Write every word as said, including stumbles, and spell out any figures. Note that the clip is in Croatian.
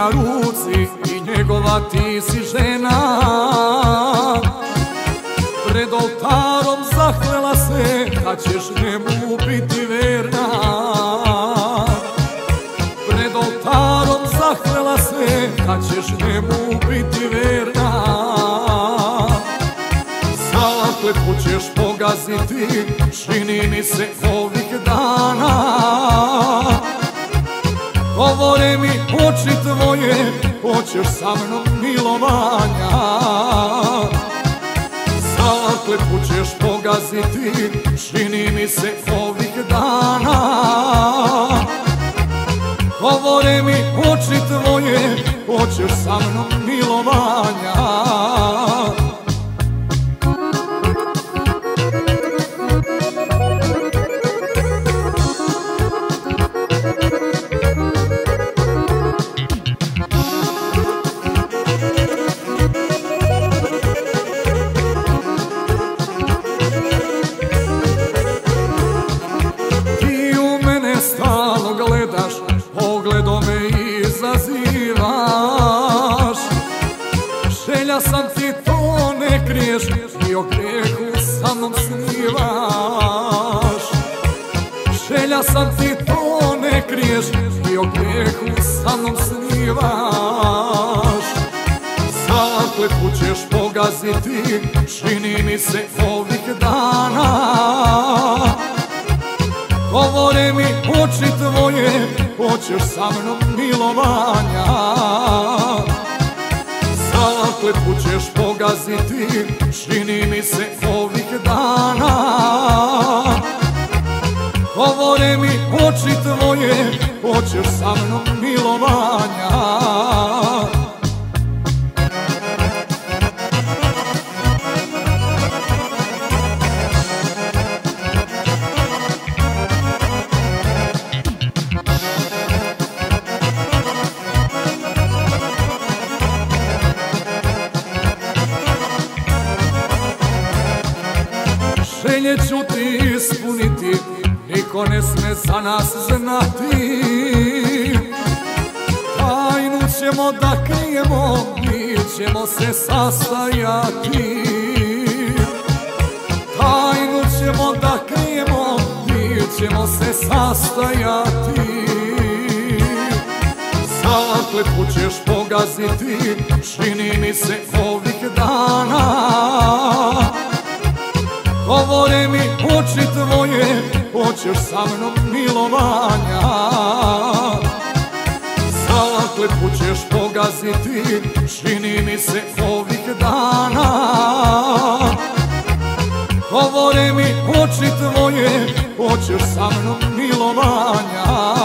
na ruci i njegova ti si žena. Pred oltarom zahvela se da ćeš njemu biti verna. Pred oltarom zahvela se da ćeš njemu biti verna. Zakletvu ćeš pogaziti, čini mi se ovih dana. Govore mi oči tvoje, hoćeš sa mnom milovanja. Zakletvu ćeš pogaziti, čini mi se ovih dana. Govore mi oči tvoje, hoćeš sa mnom milovanja. Pogledom me izazivaš, želja sam ti, to ne kriješ, i o grijehu sa mnom snivaš. Želja sam ti, to ne kriješ, i o grijehu sa mnom snivaš. Zakletvu ćeš pogaziti, čini mi se ovih dana. Govore mi oči tvoje, hoćeš sa mnom milovanja. Zakletvu ćeš pogaziti, čini mi se ovih dana. Govore mi oči tvoje, hoćeš sa mnom milovanja. Želje ću ti ispuniti, niko ne sme za nas znati. Tajnu ćemo da krijemo, mi ćemo se sastajati. Tajnu ćemo da krijemo, mi ćemo se sastajati. Zakletvu ćeš pogaziti, čini mi se ovih dana. Govore mi oči tvoje, hoćeš sa mnom milovanja. Zakletvu ćeš pogaziti, čini mi se ovih dana. Govore mi oči tvoje, hoćeš sa mnom milovanja.